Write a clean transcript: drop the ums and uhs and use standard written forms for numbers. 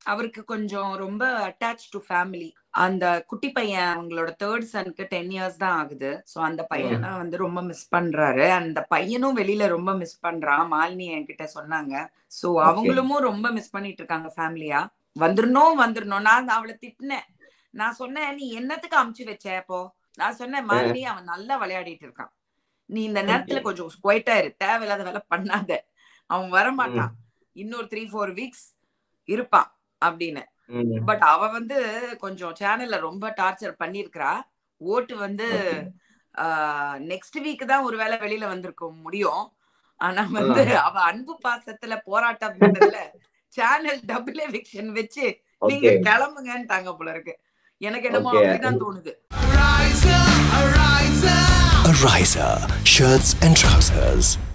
அவருக்கு கொஞ்சம் ரொம்ப அட்டாச் டு ஃபேமிலி. அந்த குட்டி பையன் அவங்களோட 3rd சனுக்கு 10 இயர்ஸ் தான் ஆகுது. சோ அந்த பையனை வந்து ரொம்ப மிஸ் பண்றாரு. அந்த பையனும் வெளியில ரொம்ப மிஸ் பண்றான். மாலினி என்கிட்ட சொன்னாங்க. சோ அவங்களும் ரொம்ப மிஸ் பண்ணிட்டு இருக்காங்க ஃபேமிலியா. வந்துடணும். நான் அவளை திட்டினேன். நான் சொன்னேன், நீ என்னத்துக்கு அமுச்சு வச்ச அப்போ? நான் சொன்னேன், மாலினி அவன் நல்லா விளையாடிட்டு இருக்கான். நீ இந்த நேரத்துல கொஞ்சம் குவைட்டா இரு, தேவையில்லாத வேலை பண்ணாத, அவன் வரமாட்டான், இன்னொரு 3-4 வீக்ஸ் இருப்பான் அப்படின்னு. பட் அவ வந்து கொஞ்சம் சேனல்ல ரொம்ப டார்ச்சர் பண்ணிருக்கா. ஓட்டு வந்து நெக்ஸ்ட் வீக் தான் ஒருவேளை வெளியில வந்திருக்க முடியும். ஆனா வந்து அவ அன்பு பாசத்துல போராட்டம் பண்ணதுல சேனல் டபுள் எவிக்ஷன் வச்சு நீங்க கிளம்புங்கன்ட்டாங்க போல இருக்கு. எனக்கு என்னமோ அப்படிதான் தோணுது. A riser, shirts and trousers.